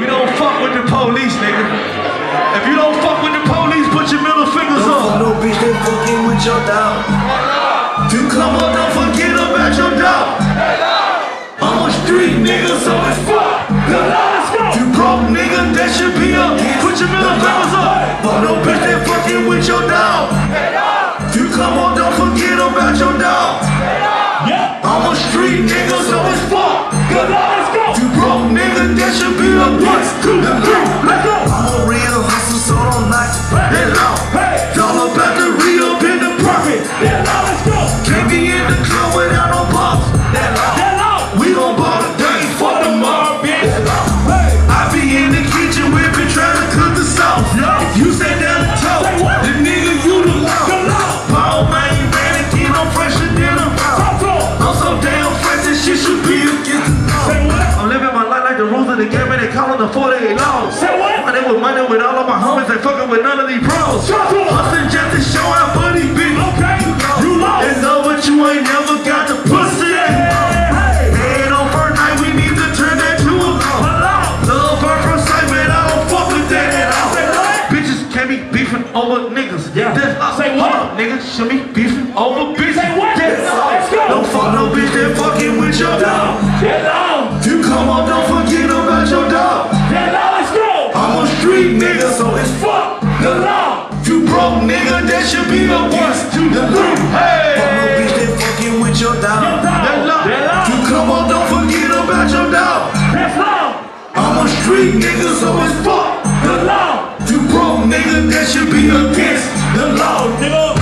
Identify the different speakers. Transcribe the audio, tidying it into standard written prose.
Speaker 1: We don't fuck with the police, nigga. If you don't fuck with the police, put your middle fingers up.
Speaker 2: No bitch, they fucking with your dog.
Speaker 1: You come on, don't forget about your dog. I'm a street nigga, so it's fuck. You broke nigga, that should be up. Put your middle fingers up. But no bitch, they fucking with your dog. You come on, don't forget about your dog. I'm a street nigga, so it's fuck. You broke nigga, that should be up. 1, 2, 3, let's go.
Speaker 2: I'm a real hustle, so don't knock
Speaker 1: That loud. It's all about the re-up in the profit. Can't be in the club without no pops. That loud. We gon' ball the day for the mob, bitch. I be in the kitchen whipping, trying to cook the sauce. If you stay down the toe, the nigga you the law. Paul man, mannequin, I'm fresher than a mouse. I'm so damn fresh, this shit should be against the law. I'm living my life like the rules of the game, and they callin' the 48 laws. They with money with all of my homies, they fucking with none of these pros. Hustling just to show out for these bitches. You lost. And know what you ain't never got the pussy. And on first night, we need to turn that to a law. Love first sight, man, I don't fuck with that at all. Bitches can't be beefing over niggas. That's all. Hold up, niggas should be beefing over bitches. Don't fuck no bitch that fucking with your dog. You come on, don't forget about your dog. I'm a street nigga, so it's fuck the law. You broke nigga, that should be a 1, 2, 3. Hey,
Speaker 2: fuck no bitch, they fucking with your dog.
Speaker 1: You come on, don't forget about your dog. I'm a street nigga, so it's fuck the law. You broke nigga, that should be against the law, nigga.